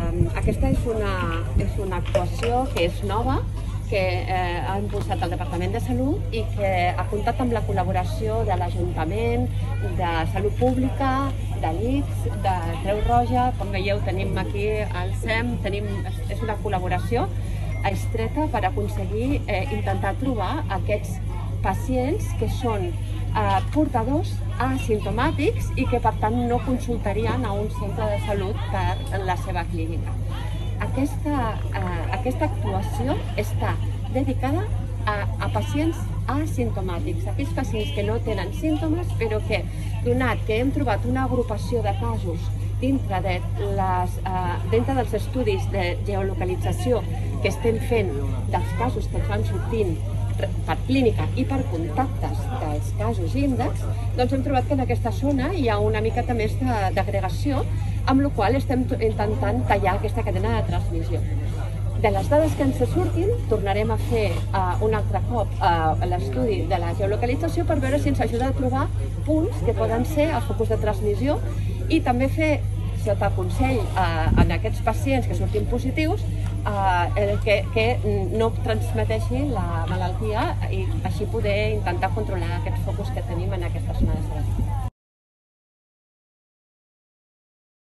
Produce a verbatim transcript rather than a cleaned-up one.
aquesta és una, és una actuació que és nova, que eh, ha impulsat el Departament de Salut i que ha comptat amb la col·laboració de l'Ajuntament, de Salut Pública, de l'I C S, de Creu Roja. Com veieu, tenim aquí el S E M, tenim, és una col·laboració estreta per aconseguir eh, intentar trobar aquests pacients que són eh, portadors asimptomàtics i que per tant no consultarien a un centre de salut per la seva clínica. Aquesta, eh, aquesta actuació està dedicada a, a pacients asimptomàtics, aquells pacients que no tenen símptomes, però que, donat que hem trobat una agrupació de casos dintre, de les, eh, dintre dels estudis de geolocalització que estem fent dels casos que ens van sortint per clínica i per contactes dels casos índex, doncs hem trobat que en aquesta zona hi ha una miqueta més d'agregació, amb la qual estem intentant tallar aquesta cadena de transmissió. De les dades que ens surtin, tornarem a fer uh, un altre cop uh, l'estudi de la geolocalització per veure si ens ajuda a trobar punts que poden ser els focus de transmissió i també fer, sota consell uh, en aquests pacients que surtin positius, uh, que, que no transmeteixi la malaltia i així poder intentar controlar aquests focus que tenim en aquesta zona de salut.